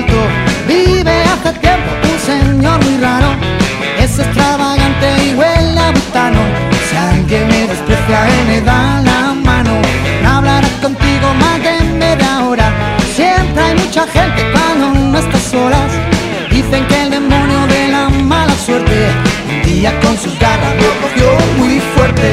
visto. Vive hace tiempo un señor muy raro. Es extravagante y huele a butano. Si alguien me desprecia y me da la mano, no hablará contigo más de media hora. Siempre hay mucha gente cuando no estás solas. Dicen que el demonio de la mala suerte un día con sus garras lo cogió muy fuerte.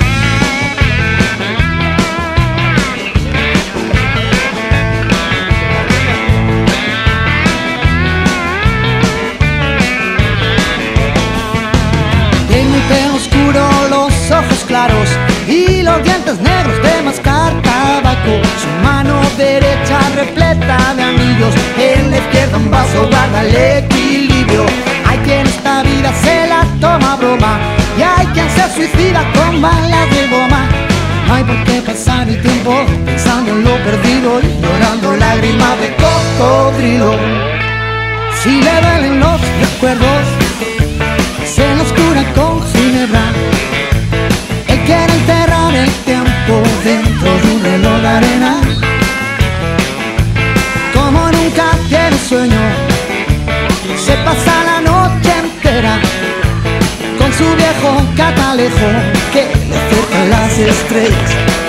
Tiene un pelo oscuro, los ojos claros y los dientes negros de mascar tabaco. Su mano derecha repleta de anillos, en la izquierda un vaso guarda el equilibrio. Hay quien esta vida se la toma a broma y hay quien se suicida con balas de goma. No hay por qué pasar el tiempo pensando en lo perdido y llorando lágrimas de cocodrilo. Si le duelen los recuerdos, se los cura con ginebra. Él quiere enterrar el tiempo dentro de un reloj de arena. Como nunca tiene sueño, se pasa la noche entera con su viejo catalejo que le acerca las estrellas.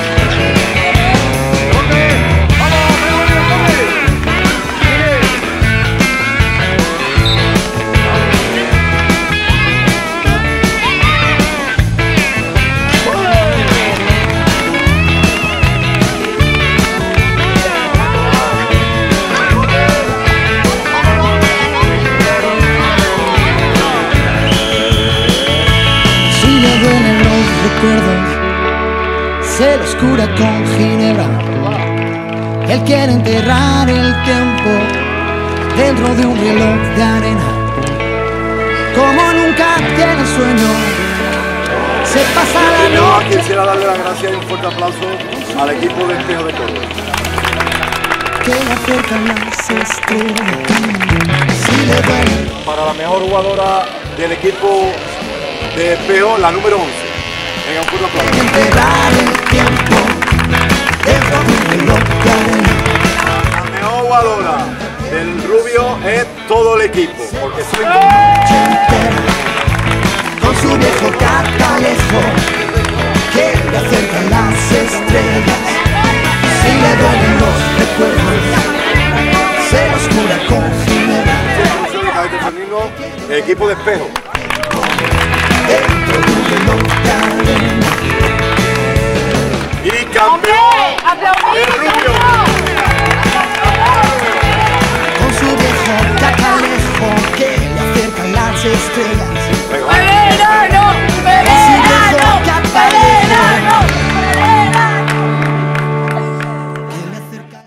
Se los cura con ginebra. Él quiere enterrar el tiempo dentro de un reloj de arena. Como nunca tiene sueño, se pasa la noche. Quisiera darle las gracias y un fuerte aplauso al equipo de Espejo de Córdoba. Que le acercan las estrellas. Si le duele. Para la mejor jugadora del equipo de Espejo, la número 11. Venga, un fuerte aplauso. Enterrar el tiempo dentro de un reloj de arena. La mejor jugadora del Rubio es todo el equipo, porque soy con su viejo catalejo que le acerca las estrellas. Si le duelen los recuerdos, se los cura con ginebra. el equipo de Espejo.